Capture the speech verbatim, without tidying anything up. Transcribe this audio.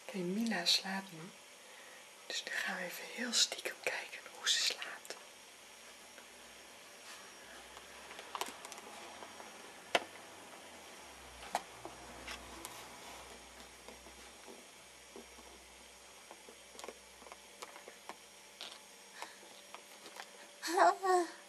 Kijk, Mila slaapt nu. Dus nu gaan we even heel stiekem kijken hoe ze slaapt. Ah.